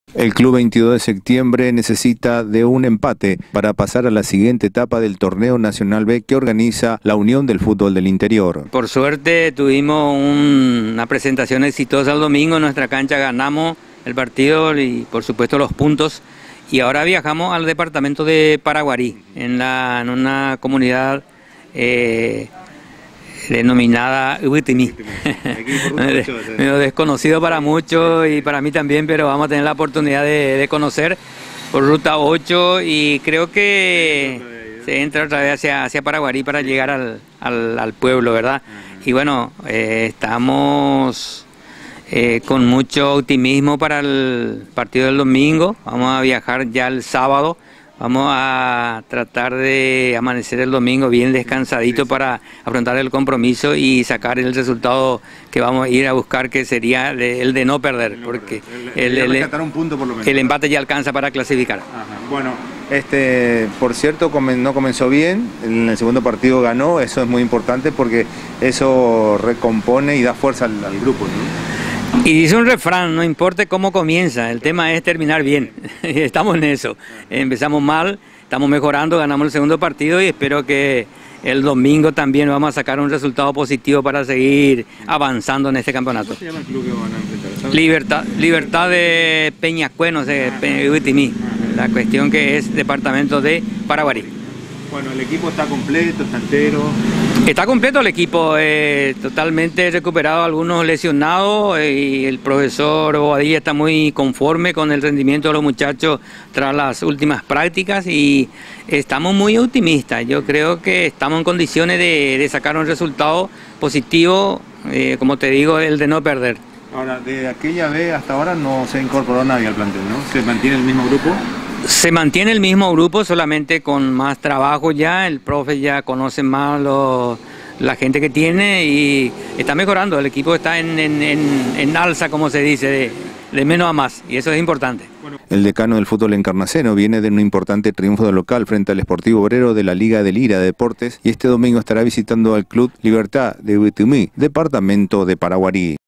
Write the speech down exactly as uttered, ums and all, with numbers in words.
El Club veintidós de septiembre necesita de un empate para pasar a la siguiente etapa del Torneo Nacional B que organiza la Unión del Fútbol del Interior. Por suerte tuvimos un, una presentación exitosa el domingo en nuestra cancha, ganamos el partido y por supuesto los puntos. Y ahora viajamos al departamento de Paraguarí, en, la, en una comunidad eh, denominada Ubitimí. Medio desconocido para muchos y para mí también, pero vamos a tener la oportunidad de, de conocer por ruta ocho y creo que se entra otra vez hacia, hacia Paraguarí para llegar al, al, al pueblo, ¿verdad? Y bueno, eh, estamos eh, con mucho optimismo para el partido del domingo. Vamos a viajar ya el sábado. Vamos a tratar de amanecer el domingo bien descansadito para afrontar el compromiso y sacar el resultado que vamos a ir a buscar, que sería el de no perder, porque el, el, el, un punto por lo menos. El empate ya alcanza para clasificar. Ajá. Bueno, este, por cierto, no comenzó bien, en el segundo partido ganó, eso es muy importante porque eso recompone y da fuerza al, al grupo, ¿no? Y dice un refrán, no importa cómo comienza, el tema es terminar bien. Estamos en eso. Empezamos mal, estamos mejorando, ganamos el segundo partido y espero que el domingo también vamos a sacar un resultado positivo para seguir avanzando en este campeonato. ¿Cómo se llama el club que van a enfrentar? Libertad, Libertad de Peñascue, no sé, Ubitimí. La cuestión que es departamento de Paraguarí. Bueno, el equipo está completo, está entero. Está completo el equipo, eh, totalmente recuperado, algunos lesionados eh, y el profesor Bobadilla está muy conforme con el rendimiento de los muchachos tras las últimas prácticas y estamos muy optimistas. Yo creo que estamos en condiciones de, de sacar un resultado positivo, eh, como te digo, el de no perder. Ahora, de aquella vez hasta ahora no se incorporó nadie al plantel, ¿no? ¿Se mantiene el mismo grupo? Se mantiene el mismo grupo, solamente con más trabajo ya, el profe ya conoce más lo, la gente que tiene y está mejorando, el equipo está en, en, en, en alza, como se dice, de, de menos a más, y eso es importante. El decano del fútbol encarnaceno viene de un importante triunfo de local frente al Sportivo Obrero de la Liga del Lira de Deportes y este domingo estará visitando al Club Libertad de Ubitimí, departamento de Paraguarí.